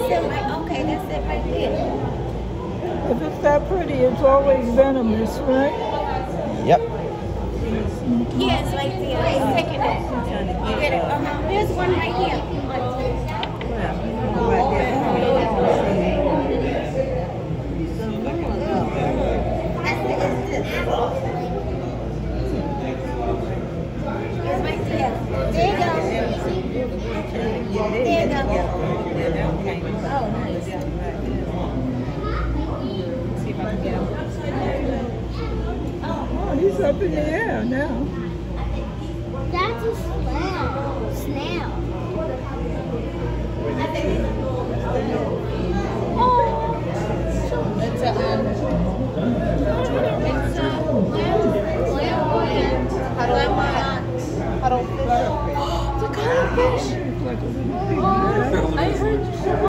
it like, okay, that's it right there. If it's that pretty, it's always venomous, right? Yep. Yeah, it's right there. It's taking it. You get it? There's one right here. It's right there. There you go. There you go. Oh, nice. See if I can get him. Oh, he's up in the air now. That's a snail.